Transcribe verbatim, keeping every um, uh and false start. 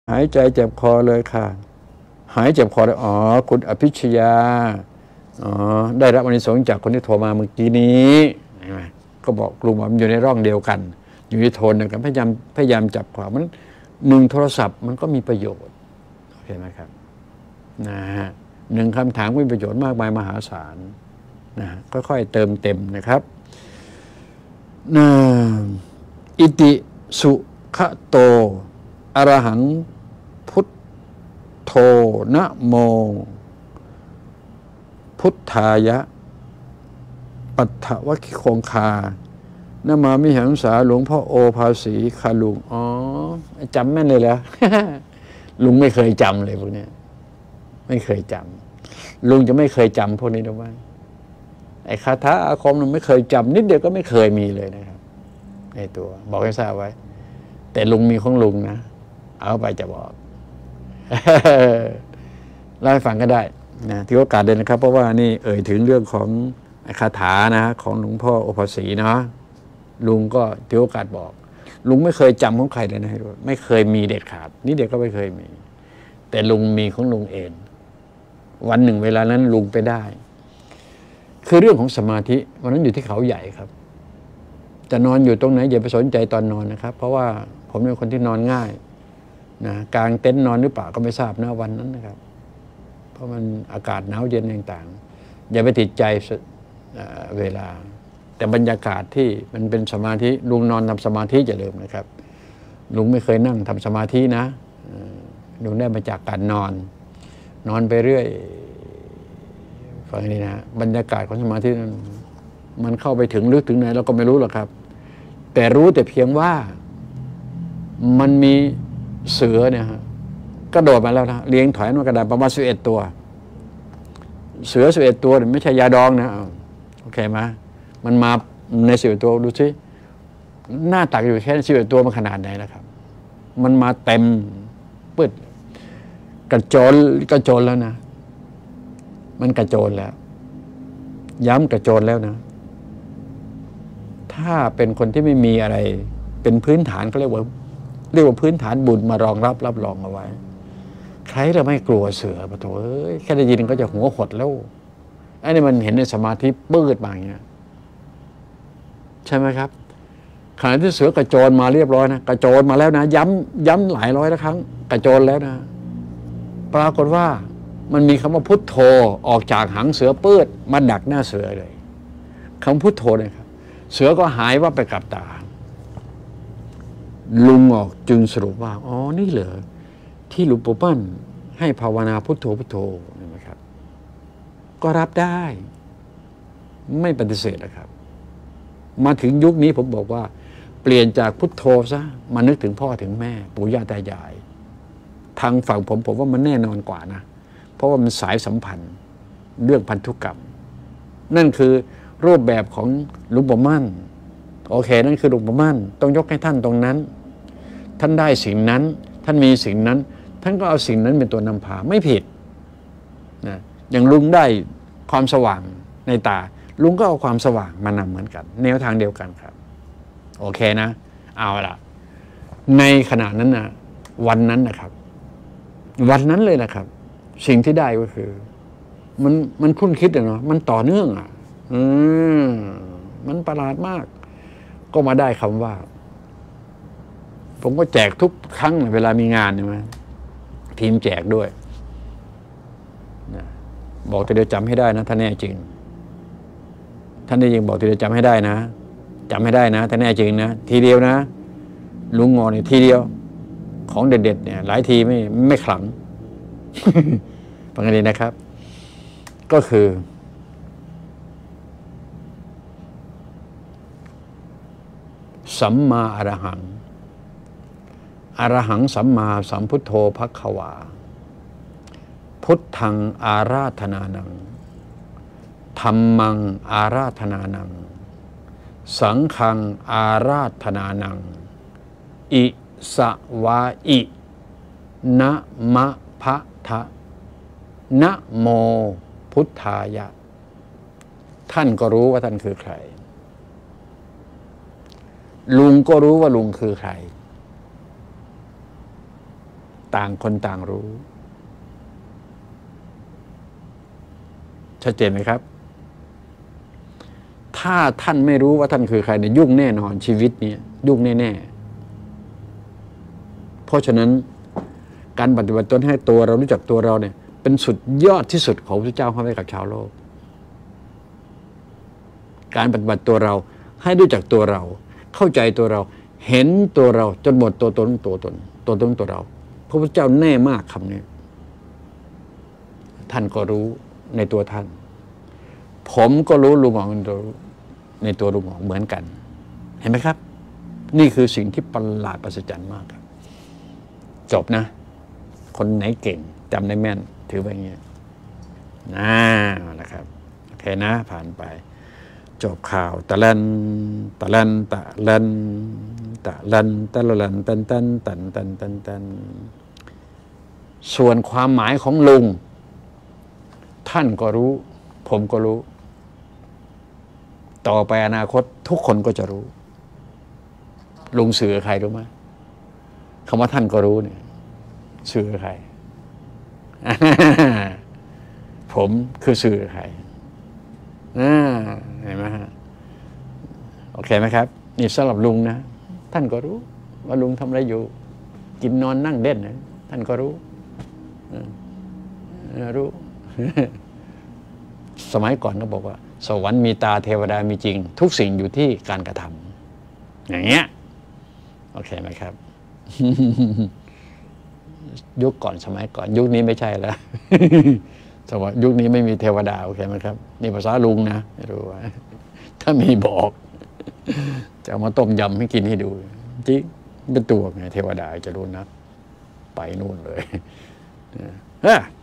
หายใจเจ็บคอเลยค่ะหายเจ็บคอเลยอ๋อคุณอภิชยาอ๋อได้รับอานิสงส์จากคนที่โทรมาเมื่อกี้นี้ก็บอกกลุ่มว่ามันอยู่ในร่องเดียวกันอยู่ในโทนเดียวกันพยายามพยายามจับความมันหนึ่งโทรศัพท์มันก็มีประโยชน์โอเคไหมครับนะฮะหนึ่งคำถามมีประโยชน์มากมายมหาศาลนะค่อยๆเติมเต็มนะครับนะอิติสุขโตอรหังพุทโธนะโมพุทธายะปัฏฐวัคคิคงคานมามิหังสาหลวงพ่อโอภาสีคาลุงอ๋อจำแม่นเลยเหรอ ลุงไม่เคยจำเลยพวกนี้ไม่เคยจำลุงจะไม่เคยจำพวกนี้หรือว่าไอ้คาถาอาคมลุงไม่เคยจำนิดเดียวก็ไม่เคยมีเลยนะครับไอ้ตัวบอกให้ทราบไว้แต่ลุงมีของลุงนะเอาไปจะบอกเล่าให้ฟังก็ได้นะที่โอกาสเลยนะครับเพราะว่านี่เอ่ยถึงเรื่องของคาถานะของหลวงพ่อโอภาสีนะลุงก็ที่โอกาสบอกลุงไม่เคยจำของใครเลยนะให้ดูไม่เคยมีเด็ดขาดนี่เด็กก็ไม่เคยมีแต่ลุงมีของลุงเองวันหนึ่งเวลานั้นลุงไปได้คือเรื่องของสมาธิวันนั้นอยู่ที่เขาใหญ่ครับจะนอนอยู่ตรงไหนอย่าไปสนใจตอนนอนนะครับเพราะว่าผมเป็นคนที่นอนง่ายนะกลางเต็นท์นอนหรือเปล่าก็ไม่ทราบนะวันนั้นนะครับเพราะมันอากาศหนาวเย็นต่างๆอย่าไปติดใจเวลาแต่บรรยากาศที่มันเป็นสมาธิลุงนอนทำสมาธิอย่าลืมนะครับลุงไม่เคยนั่งทำสมาธินะลุงได้มาจากการนอนนอนไปเรื่อยฟังนี้นะบรรยากาศของสมาธินั้นมันเข้าไปถึงลึกถึงไหนเราก็ไม่รู้หรอกครับแต่รู้แต่เพียงว่ามันมีเสือเนี่ยฮะกระโดดมาแล้วนะเลี้ยงถอยมากระดานประมาณสิบเอ็ดตัวเสือสิบเอ็ดตัวไม่ใช่ยาดองนะโอเคไหมมันมาในสิบเอ็ดตัวดูสิหน้าตักอยู่แค่สิบเอ็ดตัวมันขนาดไหนนะครับมันมาเต็มปึ๊ดกระโจนกระโจนแล้วนะมันกระโจนแล้วย้ำกระโจนแล้วนะถ้าเป็นคนที่ไม่มีอะไรเป็นพื้นฐานก็เรียกว่าเรียกว่าพื้นฐานบุญมารองรับรับรองเอาไว้ใครจะไม่กลัวเสือปะโถเอ้ยแค่ได้ยินก็จะหัวหดแล้วไอ้นี่มันเห็นในสมาธิปื้ดมาอย่างเงี้ยใช่ไหมครับขณะที่เสือกระโจนมาเรียบร้อยนะกระโจนมาแล้วนะย้ำย้ำหลายร้อยครั้งกระโจนแล้วนะปรากฏว่ามันมีคำว่าพุทโธออกจากหางเสือปื้ดมาดักหน้าเสือเลยคำพุทโธเนี่ยครับเสือก็หายว่าไปกับตาลุงออกจึงสรุปว่าอ๋อนี่เหรอที่หลวงปู่มั่นให้ภาวนาพุทโธพุทโธเห็นไหมครับก็รับได้ไม่ปฏิเสธนะครับมาถึงยุคนี้ผมบอกว่าเปลี่ยนจากพุทโธซะมานึกถึงพ่อถึงแม่ปู่ย่าตายายทางฝั่งผมผมว่ามันแน่นอนกว่านะเพราะว่ามันสายสัมพันธ์เรื่องพันธุกรรมนั่นคือรูปแบบของหลวงปู่มั่นโอเคนั่นคือหลวงปู่มั่นต้องยกให้ท่านตรงนั้นท่านได้สิ่งนั้นท่านมีสิ่งนั้นท่านก็เอาสิ่งนั้นเป็นตัวนำพาไม่ผิดนะอย่างลุงได้ความสว่างในตาลุงก็เอาความสว่างมานำเหมือนกันแนวทางเดียวกันครับโอเคนะเอาละในขณะนั้นนะวันนั้นนะครับวันนั้นเลยนะครับสิ่งที่ได้ก็คือมันมันคุ้นคิดเนาะมันต่อเนื่องอ่ะอืมมันประหลาดมากก็มาได้คำว่าผมก็แจกทุกครั้งเวลามีงานใช่ไหมทีมแจกด้วยนะบอกทีเดียวจำให้ได้นะถ้าแน่จริงท่านได้ยิงบอกทีเดียวจำให้ได้นะจำให้ได้นะถ้าแน่จริงนะทีเดียวนะลุงงอเนี่ยทีเดียวของเด็ดๆเนี่ยหลายทีไม่ไม่ขลังฟังกันดีนะครับก็คือสัมมาอรหังอรหังสัมมาสัมพุทโธภัคควาพุทธังอาราธนานังธัมมังอาราธนานังสังฆังอาราธนานังอิสวาอินะมะพะทะนะโมพุทธายะท่านก็รู้ว่าท่านคือใครลุงก็รู้ว่าลุงคือใครต่างคนต่างรู้ชัดเจนไหมครับถ้าท่านไม่รู้ว่าท่านคือใครเนี่ยยุ่งแน่นอนชีวิตนี้ยุ่งแน่ๆเพราะฉะนั้นการปฏิบัติตนให้ตัวเรารู้จักตัวเราเนี่ยเป็นสุดยอดที่สุดของพระเจ้าให้กับชาวโลกการปฏิบัติตัวเราให้รู้จักตัวเราเข้าใจตัวเราเห็นตัวเราจนหมดตัวตนตัวตนตัวตนตัวเราพระพุทธเจ้าแน่มากคำนี้ท่านก็รู้ในตัวท่านผมก็รู้ลุงหมองในตัวลุงหมองเหมือนกันเห็นไหมครับนี่คือสิ่งที่ประหลาดประเสริฐมากครับจบนะคนไหนเก่งจำได้แม่นถือไว้อย่างเงี้ยนะนะครับโอเคนะผ่านไปจบข่าวตะลันตะลันตะลันตะลันตะลันตันตันตันตันตันตันส่วนความหมายของลุงท่านก็รู้ผมก็รู้ต่อไปอนาคตทุกคนก็จะรู้ลุงสื่อใครรู้ไหมคำว่าท่านก็รู้เนี่ยสื่อใคร ผมคือสื่อใครเห็นไหมฮะโอเคไหมครับนี่สำหรับลุงนะท่านก็รู้ว่าลุงทำอะไรอยู่กินนอนนั่งเด่นนะท่านก็รู้รู้ สมัยก่อนก็บอกว่าสวรรค์มีตาเทวดามีจริงทุกสิ่งอยู่ที่การกระทำอย่างเงี้ยโอเคไหมครับ ยุคก่อนสมัยก่อนยุคนี้ไม่ใช่แล้ว สมัยยุคนี้ไม่มีเทวดาโอเคไหมครับนี่ภาษาลุงนะไม่รู้ว่าถ้ามีบอก จะเอามาต้มยำให้กินให้ดูจริงเป็นตัวไงเทวดาจะรู้นะไปนู่นเลย